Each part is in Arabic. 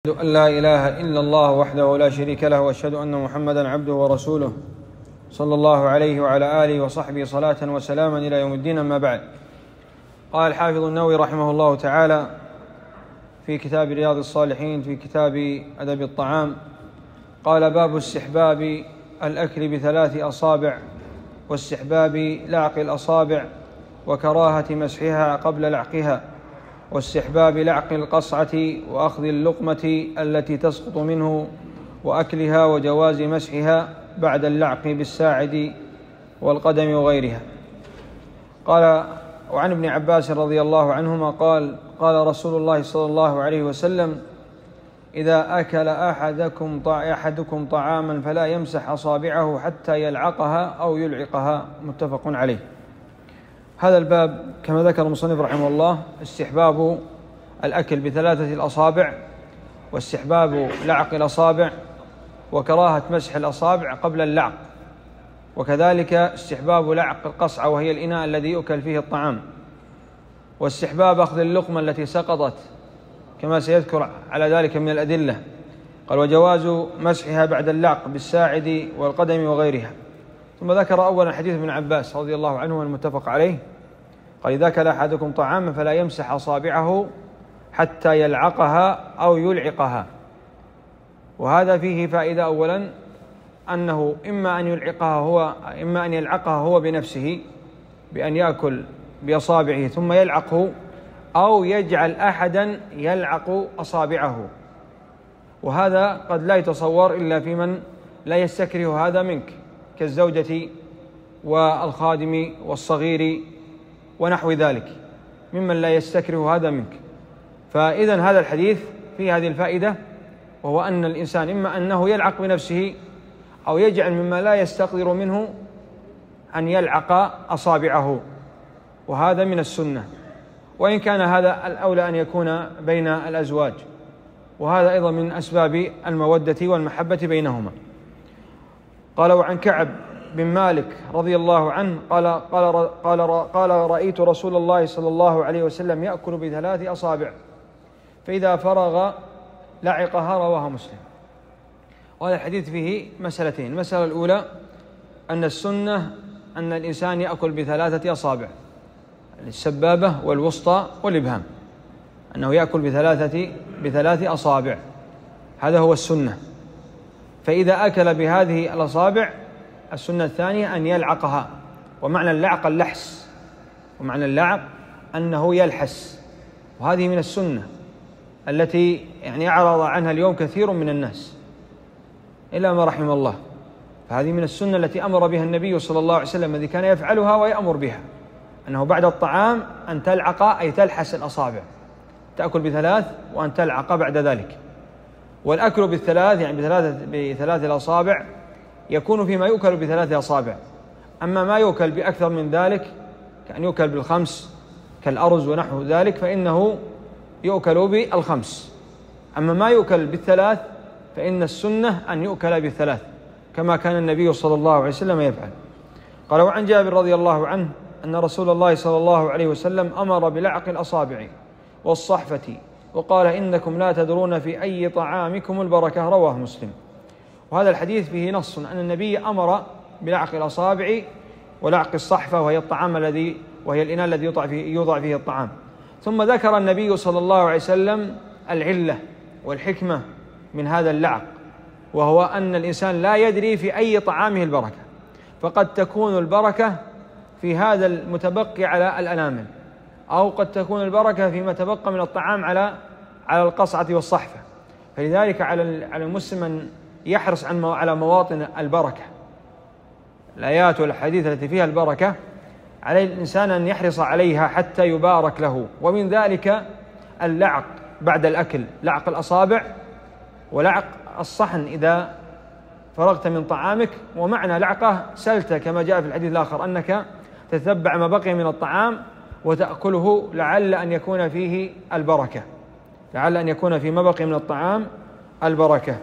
أشهد أن لا إله إلا الله وحده لا شريك له، وأشهد أن محمدًا عبده ورسوله صلى الله عليه وعلى آله وصحبه صلاة وسلاما إلى يوم الدين. أما بعد، قال الحافظ النووي رحمه الله تعالى في كتاب رياض الصالحين في كتاب أدب الطعام، قال: باب استحباب الأكل بثلاث أصابع، واستحباب لعق الأصابع، وكراهة مسحها قبل لعقها، واستحباب لعق القصعة وأخذ اللقمة التي تسقط منه وأكلها، وجواز مسحها بعد اللعق بالساعد والقدم وغيرها. قال: وعن ابن عباس رضي الله عنهما قال: قال رسول الله صلى الله عليه وسلم: إذا أكل أحدكم طعاما فلا يمسح أصابعه حتى يلعقها أو يلعقها. متفق عليه. هذا الباب كما ذكر المصنف رحمه الله استحباب الأكل بثلاثة الأصابع، واستحباب لعق الأصابع، وكراهة مسح الأصابع قبل اللعق، وكذلك استحباب لعق القصعة وهي الإناء الذي يؤكل فيه الطعام، واستحباب أخذ اللقمة التي سقطت كما سيذكر على ذلك من الأدلة. قال: وجواز مسحها بعد اللعق بالساعد والقدم وغيرها. ثم ذكر أولا حديث ابن عباس رضي الله عنه المتفق عليه، قال: إذا أكل أحدكم طعاما فلا يمسح أصابعه حتى يلعقها أو يلعقها. وهذا فيه فائدة: أولا أنه إما أن يلعقها هو بنفسه بأن يأكل بأصابعه ثم يلعقه، أو يجعل أحدا يلعق أصابعه. وهذا قد لا يتصور إلا في من لا يستكره هذا منك، كالزوجة والخادم والصغير ونحو ذلك ممن لا يستكره هذا منك. فإذن هذا الحديث فيه هذه الفائدة، وهو أن الإنسان إما أنه يلعق بنفسه أو يجعل مما لا يستقدر منه أن يلعق أصابعه، وهذا من السنة، وإن كان هذا الأولى أن يكون بين الأزواج، وهذا أيضا من أسباب المودة والمحبة بينهما. قال: وعن كعب بن مالك رضي الله عنه قال: رأيت رسول الله صلى الله عليه وسلم يأكل بثلاث أصابع، فإذا فرغ لعقها. رواه مسلم. وهذا الحديث فيه مسألتين: المسألة الأولى أن السنة أن الإنسان يأكل بثلاثة أصابع، السبابة والوسطى والإبهام، أنه يأكل بثلاث أصابع، هذا هو السنة. فإذا أكل بهذه الأصابع، السنة الثانية أن يلعقها. ومعنى اللعق اللحس، ومعنى اللعق أنه يلحس، وهذه من السنة التي أعرض عنها اليوم كثير من الناس إلا ما رحم الله. فهذه من السنة التي أمر بها النبي صلى الله عليه وسلم، الذي كان يفعلها ويأمر بها، أنه بعد الطعام أن تلعق، أي تلحس الأصابع، تأكل بثلاث وأن تلعق بعد ذلك. والأكل بالثلاث بثلاث الأصابع يكون فيما يؤكل بثلاث أصابع. أما ما يؤكل بأكثر من ذلك كأن يؤكل بالخمس كالأرز ونحو ذلك فإنه يؤكل بالخمس. أما ما يؤكل بالثلاث فإن السنة أن يؤكل بالثلاث كما كان النبي صلى الله عليه وسلم يفعل. قال: وعن جابر رضي الله عنه أن رسول الله صلى الله عليه وسلم أمر بلعق الأصابع والصحفة، وقال: إنكم لا تدرون في أي طعامكم البركة. رواه مسلم. وهذا الحديث فيه نص أن النبي أمر بلعق الأصابع ولعق الصحفة، وهي الإناء الذي يوضع فيه الطعام. ثم ذكر النبي صلى الله عليه وسلم العلة والحكمة من هذا اللعق، وهو أن الإنسان لا يدري في أي طعامه البركة، فقد تكون البركة في هذا المتبقي على الأنامل، أو قد تكون البركة فيما تبقى من الطعام على القصعة والصحفة. فلذلك على المسلم أن يحرص على مواطن البركة، الآيات والحديث التي فيها البركة، على الإنسان أن يحرص عليها حتى يبارك له. ومن ذلك اللعق بعد الأكل، لعق الأصابع ولعق الصحن إذا فرغت من طعامك. ومعنى لعقه سلته كما جاء في الحديث الآخر، أنك تتبع ما بقي من الطعام وتأكله لعل أن يكون فيه البركة، لعل أن يكون في ما بقي من الطعام البركة.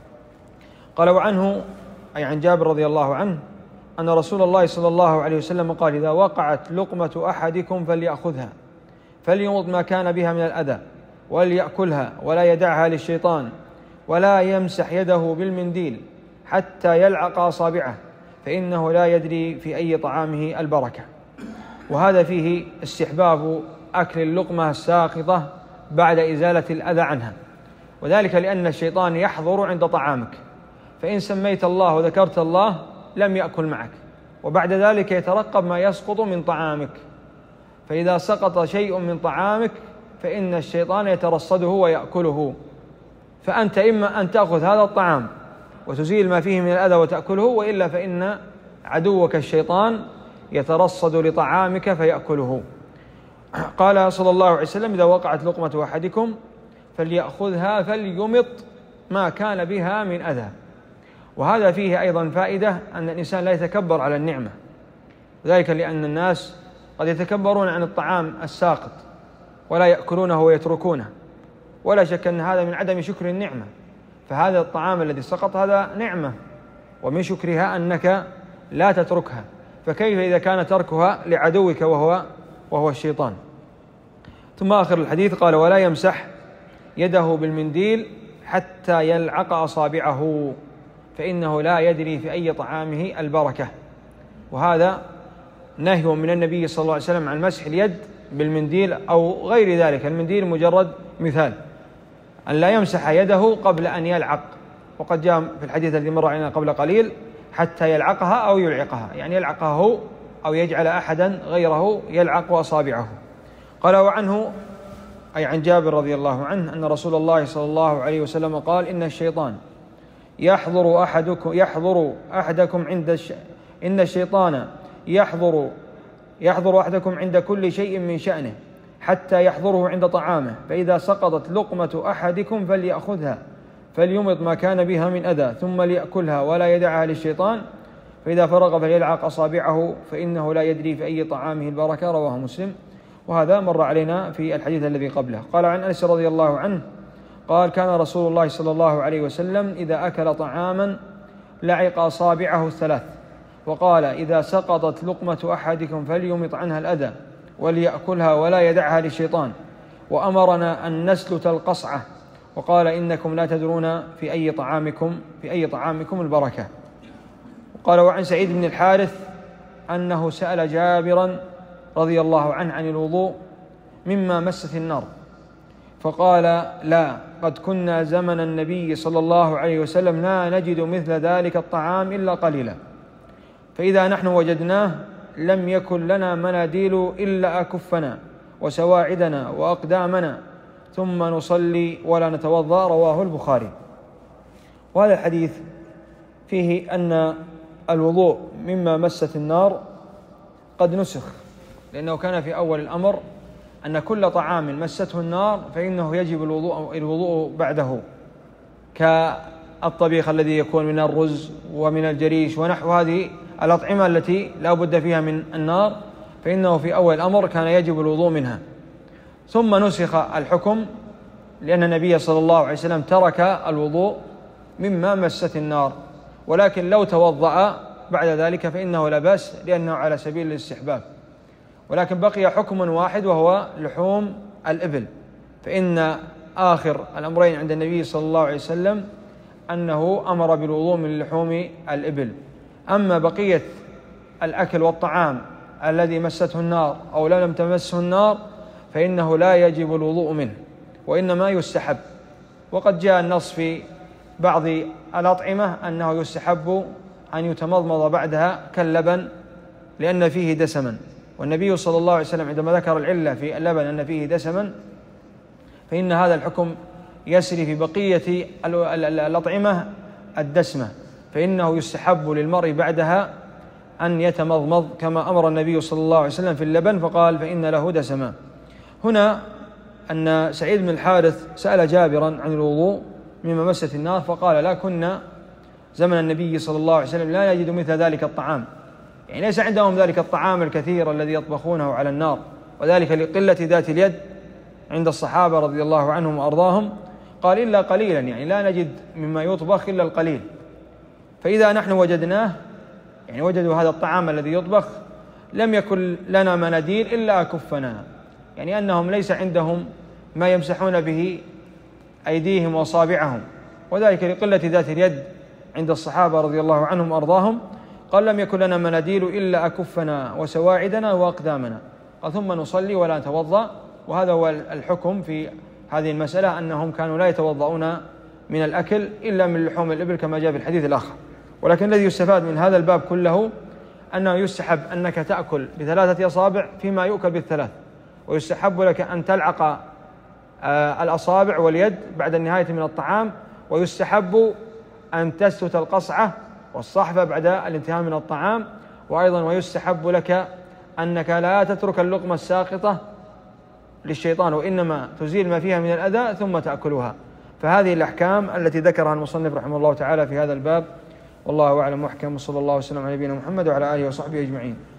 قال: وعنه أي عن جابر رضي الله عنه أن رسول الله صلى الله عليه وسلم قال: إذا وقعت لقمة أحدكم فليأخذها فليمض ما كان بها من الأذى، وليأكلها ولا يدعها للشيطان، ولا يمسح يده بالمنديل حتى يلعق أصابعه، فإنه لا يدري في أي طعامه البركة. وهذا فيه استحباب أكل اللقمة الساقطة بعد إزالة الأذى عنها، وذلك لأن الشيطان يحضر عند طعامك، فإن سميت الله وذكرت الله لم يأكل معك، وبعد ذلك يترقب ما يسقط من طعامك، فإذا سقط شيء من طعامك فإن الشيطان يترصده ويأكله، فأنت إما أن تأخذ هذا الطعام وتزيل ما فيه من الأذى وتأكله، وإلا فإن عدوك الشيطان يترصد لطعامك فيأكله. قال صلى الله عليه وسلم: إذا وقعت لقمة أحدكم فليأخذها فليمط ما كان بها من أذى. وهذا فيه أيضا فائدة أن الإنسان لا يتكبر على النعمة، وذلك لأن الناس قد يتكبرون عن الطعام الساقط ولا يأكلونه ويتركونه، ولا شك أن هذا من عدم شكر النعمة، فهذا الطعام الذي سقط هذا نعمة، ومن شكرها أنك لا تتركها، فكيف إذا كان تركها لعدوك وهو الشيطان. ثم آخر الحديث قال: ولا يمسح يده بالمنديل حتى يلعق أصابعه، فإنه لا يدري في أي طعامه البركة. وهذا نهي من النبي صلى الله عليه وسلم عن مسح اليد بالمنديل أو غير ذلك، المنديل مجرد مثال، أن لا يمسح يده قبل أن يلعق، وقد جاء في الحديث الذي مر علينا قبل قليل: حتى يلعقها أو يلعقها، يعني يلعقها هو أو يجعل أحدا غيره يلعق أصابعه. قال: وعنه أي عن جابر رضي الله عنه أن رسول الله صلى الله عليه وسلم قال: إن الشيطان يحضر أحدكم إن الشيطان يحضر أحدكم عند كل شيء من شأنه حتى يحضره عند طعامه، فإذا سقطت لقمة أحدكم فليأخذها فليمط ما كان بها من أذى ثم ليأكلها ولا يدعها للشيطان، فإذا فرغ فليلعق أصابعه فإنه لا يدري في أي طعامه البركة. رواه مسلم. وهذا مر علينا في الحديث الذي قبله. قال عن أنس رضي الله عنه قال: كان رسول الله صلى الله عليه وسلم إذا أكل طعاما لعق أصابعه الثلاث، وقال: إذا سقطت لقمة أحدكم فليمط عنها الأذى وليأكلها ولا يدعها للشيطان، وأمرنا أن نسلت القصعة، وقال: إنكم لا تدرون في أي طعامكم البركة. قال: وعن سعيد بن الحارث أنه سأل جابرا رضي الله عنه عن الوضوء مما مست النار، فقال: لا، قد كنا زمن النبي صلى الله عليه وسلم لا نجد مثل ذلك الطعام إلا قليلا، فإذا نحن وجدناه لم يكن لنا مناديل إلا أكفنا وسواعدنا وأقدامنا ثم نصلي ولا نتوضأ. رواه البخاري. وهذا الحديث فيه أن الوضوء مما مست النار قد نسخ، لأنه كان في أول الأمر أن كل طعام مسته النار فإنه يجب الوضوء بعده، كالطبيخ الذي يكون من الرز ومن الجريش ونحو هذه الأطعمة التي لا بد فيها من النار، فإنه في أول الأمر كان يجب الوضوء منها. ثم نسخ الحكم لأن النبي صلى الله عليه وسلم ترك الوضوء مما مست النار، ولكن لو توضأ بعد ذلك فإنه لا بأس، لأنه على سبيل الاستحباب. ولكن بقي حكم واحد وهو لحوم الإبل، فإن آخر الأمرين عند النبي صلى الله عليه وسلم أنه أمر بالوضوء من لحوم الإبل. أما بقية الأكل والطعام الذي مسته النار أو لم تمسه النار فإنه لا يجب الوضوء منه، وإنما يستحب. وقد جاء النص في بعض الأطعمة أنه يستحب أن يتمضمض بعدها كاللبن لأن فيه دسما، والنبي صلى الله عليه وسلم عندما ذكر العلة في اللبن أن فيه دسما فإن هذا الحكم يسري في بقية الأطعمة الدسمة، فإنه يستحب للمرء بعدها أن يتمضمض كما أمر النبي صلى الله عليه وسلم في اللبن، فقال: فإن له دسما. هنا أن سعيد بن الحارث سأل جابرا عن الوضوء مما مست النار، فقال: لا، كنا زمن النبي صلى الله عليه وسلم لا نجد مثل ذلك الطعام، يعني ليس عندهم ذلك الطعام الكثير الذي يطبخونه على النار، وذلك لقلة ذات اليد عند الصحابة رضي الله عنهم وأرضاهم. قال: إلا قليلا، يعني لا نجد مما يطبخ إلا القليل، فإذا نحن وجدناه، يعني وجدوا هذا الطعام الذي يطبخ، لم يكن لنا مناديل إلا أكفنا، يعني أنهم ليس عندهم ما يمسحون به أيديهم وأصابعهم، وذلك لقلة ذات اليد عند الصحابة رضي الله عنهم وأرضاهم. قال لم يكن لنا مناديل إلا أكفنا وسواعدنا وأقدامنا، قال ثم نصلي ولا نتوضأ. وهذا هو الحكم في هذه المسألة، أنهم كانوا لا يتوضؤون من الأكل إلا من لحوم الإبل كما جاء في الحديث الآخر. ولكن الذي يستفاد من هذا الباب كله أنه يستحب أنك تأكل ب3 أصابع فيما يؤكل ب3، ويستحب لك أن تلعق الأصابع واليد بعد النهاية من الطعام، ويستحب أن تسلت القصعة والصحفة بعد الانتهاء من الطعام. وأيضا ويستحب لك أنك لا تترك اللقمة الساقطة للشيطان، وإنما تزيل ما فيها من الأذى ثم تأكلها. فهذه الأحكام التي ذكرها المصنف رحمه الله تعالى في هذا الباب، والله أعلم. محكم. وصلى الله وسلم على نبينا محمد وعلى آله وصحبه أجمعين.